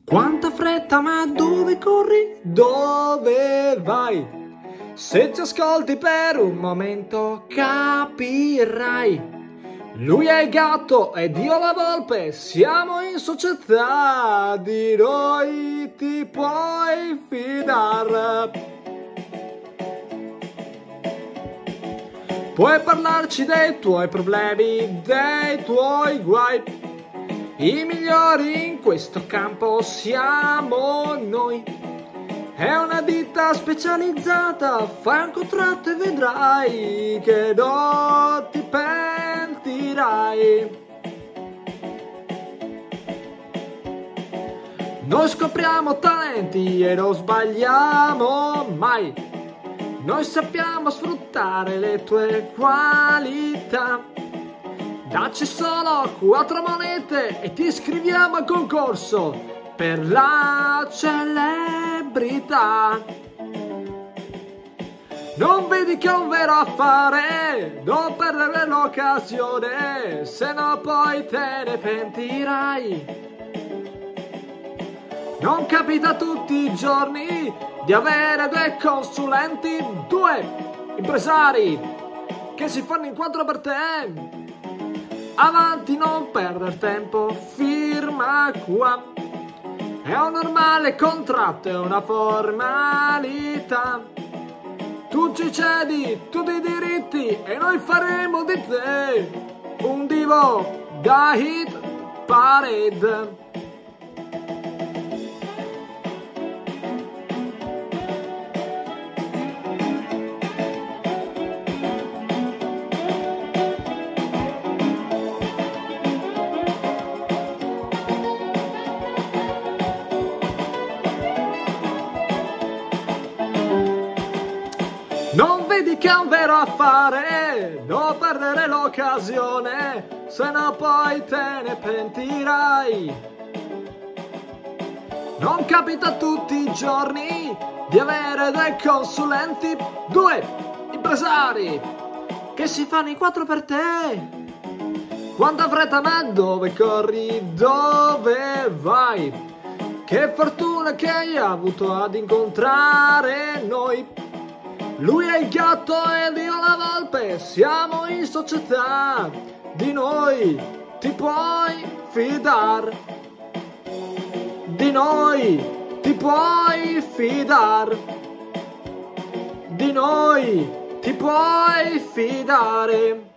Quanta fretta, ma dove corri? Dove vai? Se ci ascolti per un momento capirai. Lui è il gatto ed io la volpe, siamo in società, di noi ti puoi fidare. Puoi parlarci dei tuoi problemi, dei tuoi guai. I migliori in questo campo siamo noi. È una ditta specializzata, fai un contratto e vedrai che non ti pentirai. Noi scopriamo talenti e non sbagliamo mai. Noi sappiamo sfruttare le tue qualità. Dacci solo 4 monete e ti iscriviamo al concorso per la celebrità. Non vedi che è un vero affare, non perdere l'occasione, se no poi te ne pentirai. Non capita tutti i giorni di avere 2 consulenti, 2 impresari che si fanno in 4 per te. Avanti, non perdere tempo, firma qua. È un normale contratto, è una formalità. Tu ci cedi tutti i diritti e noi faremo di te un divo da hit parade. Non vedi che è un vero affare, non perdere l'occasione, se no poi te ne pentirai. Non capita tutti i giorni di avere 2 consulenti, 2 impresari che si fanno in 4 per te. Quanta fretta, ma dove corri, dove vai? Che fortuna che hai avuto ad incontrare noi. Lui è il gatto ed io la volpe, siamo in società, di noi ti puoi fidare. Di noi ti puoi fidare. Di noi ti puoi fidare.